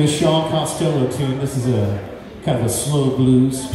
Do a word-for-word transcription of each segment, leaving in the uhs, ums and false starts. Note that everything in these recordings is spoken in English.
a Sean Costello tune. This is a kind of a slow blues.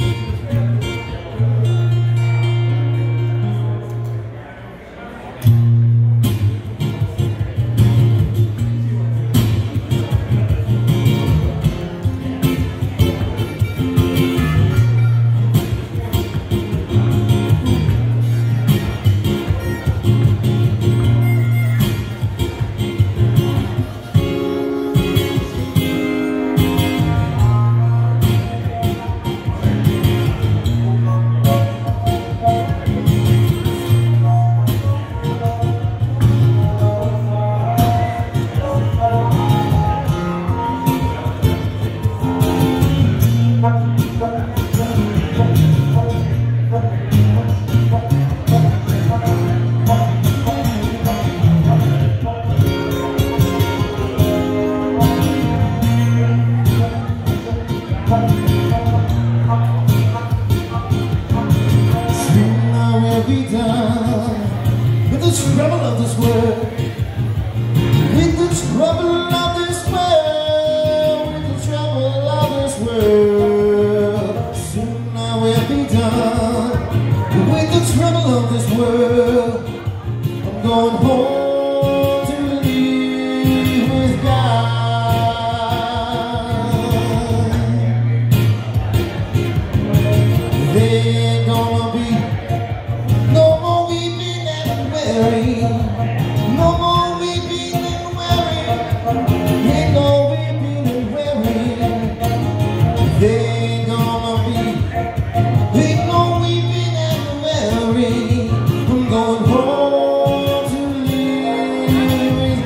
With the trouble of this world, with the trouble of this world, with the trouble of this world, soon I will be done. With the trouble of this world, I'm going home to live with God. There ain't gonna be no more weeping and wearing, no more weeping and wearing, ain't no weeping and wearing. There ain't gonna be, ain't no weeping and wearing. I'm going home to live with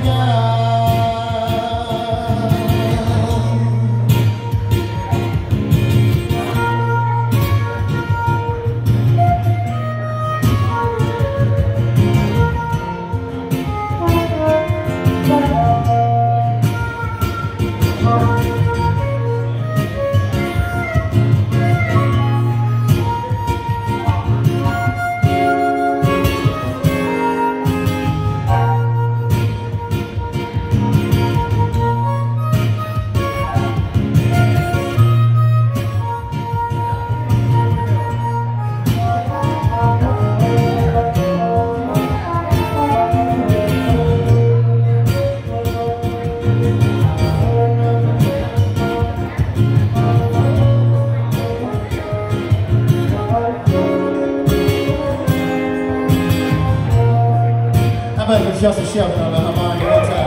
How about for just a shout on the harmonica one time?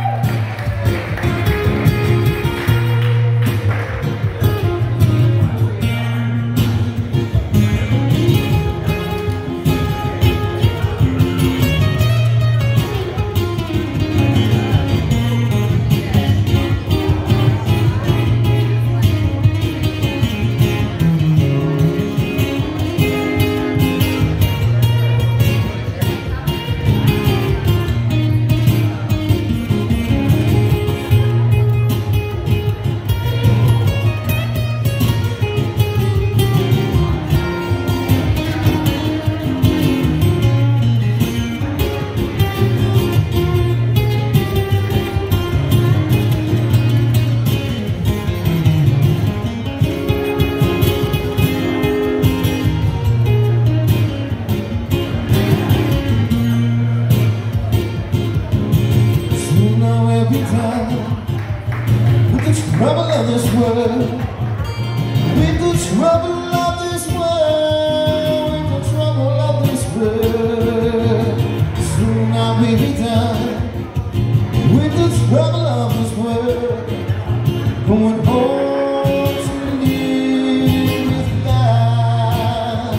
With the trouble of this world, with the trouble of this world, with the trouble of this world, soon I will be done. With the trouble of this world, going home to live with God.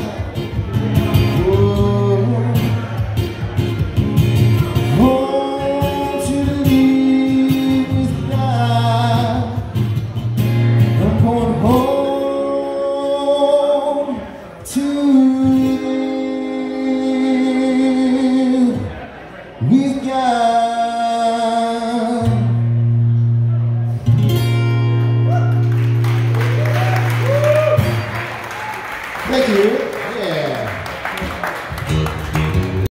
Oh, home to live with God. I'm going home to live with God. Thank you.